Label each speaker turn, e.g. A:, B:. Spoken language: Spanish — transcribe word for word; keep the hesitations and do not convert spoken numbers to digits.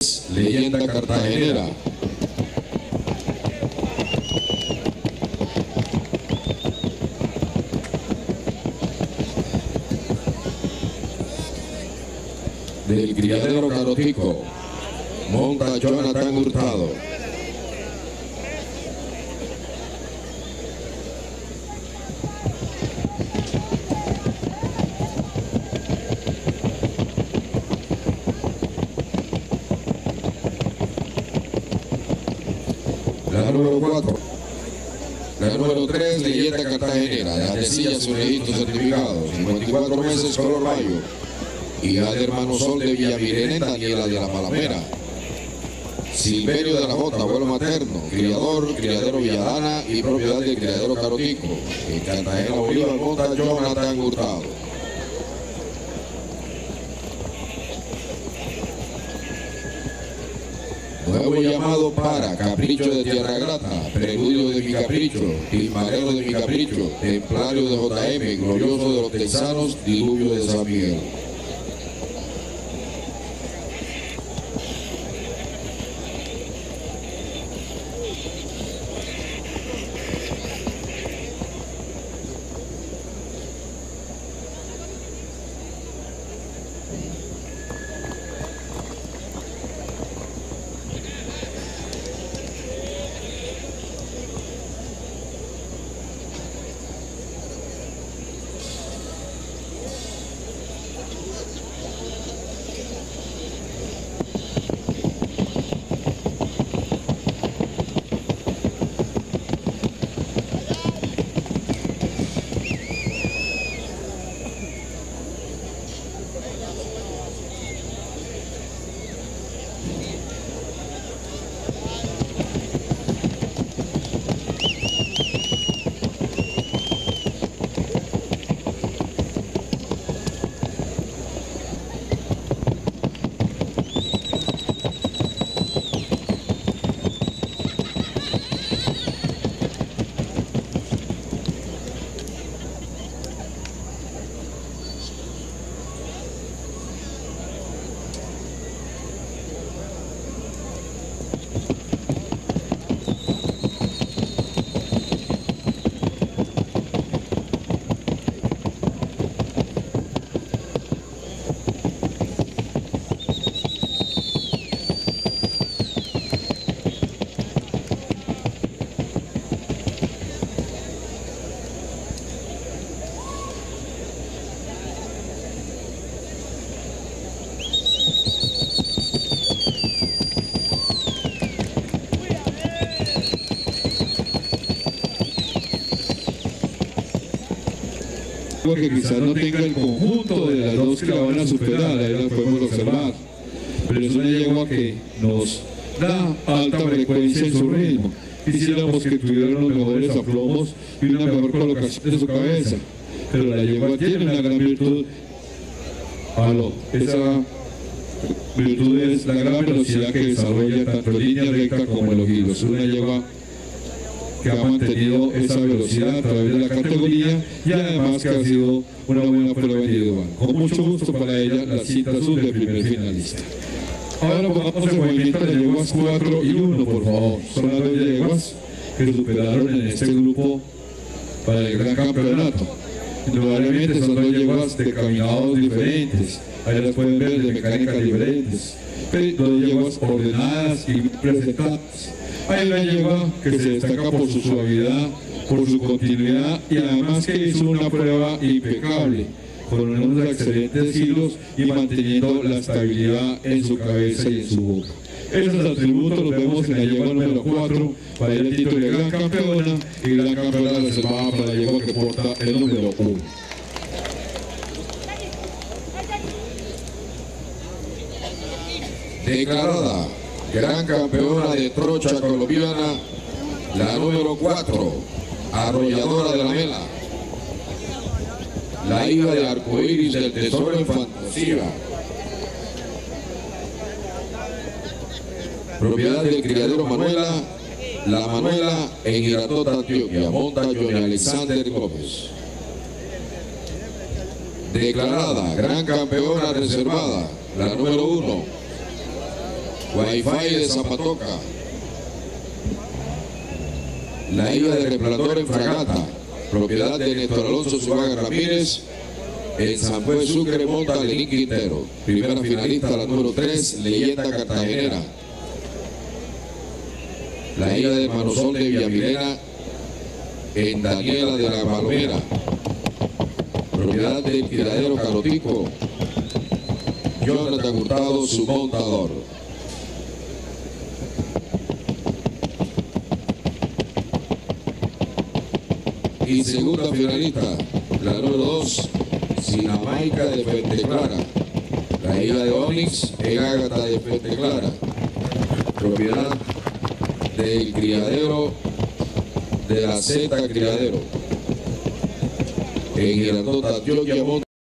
A: leyenda cartagenera. Del criadero Carotico, monta Jonathan Hurtado. La número cuatro. La número tres, leyenda cartagenera, de Andesilla, su registro certificado, cincuenta y cuatro meses, color rayo. Hija de hermano Sol de Villavirene, Daniela de la Palamera. Silverio de la Jota, abuelo materno, criador, criadero Villadana y propiedad del criadero Carotico. En Cartagena, Bolívar, monta Jonathan Hurtado. Nuevo llamado para Capricho de Tierra Grata, Preludio de mi Capricho, Timbalero de mi Capricho, Templario de J M, Glorioso de los Texanos, Diluvio de San Miguel.
B: Que quizás no tenga el conjunto de las dos que la van a superar, ahí la podemos observar, pero es una yegua que nos da alta frecuencia en su ritmo. Quisiéramos que tuviera unos mejores aplomos y una mejor colocación de su cabeza, pero la yegua tiene una gran virtud. Aló, esa virtud es la gran velocidad que desarrolla tanto en línea recta como en los giros. Es una yegua que ha mantenido esa velocidad a través de la categoría y además que ha sido una buena prueba individual. Con mucho gusto para ella la cita azul del primer finalista. Ahora pongamos en movimiento las yeguas cuatro y uno, por favor. Son las dos yeguas que superaron en este grupo para el gran campeonato. Indudablemente son dos yeguas de caminados diferentes, ahí las pueden ver, de mecánicas diferentes, pero dos yeguas ordenadas y presentadas. Hay una yegua que se destaca por su suavidad, por su continuidad y además que hizo una prueba impecable, con unos excelentes hilos y manteniendo la estabilidad en su cabeza y en su boca. Esos atributos los vemos en la yegua número cuatro para el título de gran campeona y gran campeona reservada para la yegua que porta el número uno.
A: Declarada gran campeona de trocha colombiana, la número cuatro, Arrolladora de la Mela, la hija de Arcoíris del Tesoro en Fantasía, propiedad del criadero Manuela, la Manuela en Iratota, Antioquia, monta Johnny Alexander Gómez. Declarada gran campeona reservada, la número uno, Wi-Fi de Zapatoca. La Isla de Resplandor en Fragata, propiedad de Néstor Alonso Zuluaga Ramírez. En San Juan Sucre monta Lenín Quintero. Primera finalista, la número tres, Leyenda Cartagenera. La Isla de Manosol de Villamilena en Daniela de la Palomera, propiedad del Tiradero Carotico. Jonathan Hurtado, su montador. Y segunda finalista, la número dos, Sinamaica de Fuente Clara. La Isla de Onix en Ágata de Fuente Clara, propiedad del criadero de la Z Criadero. En Girardota, Antioquia monta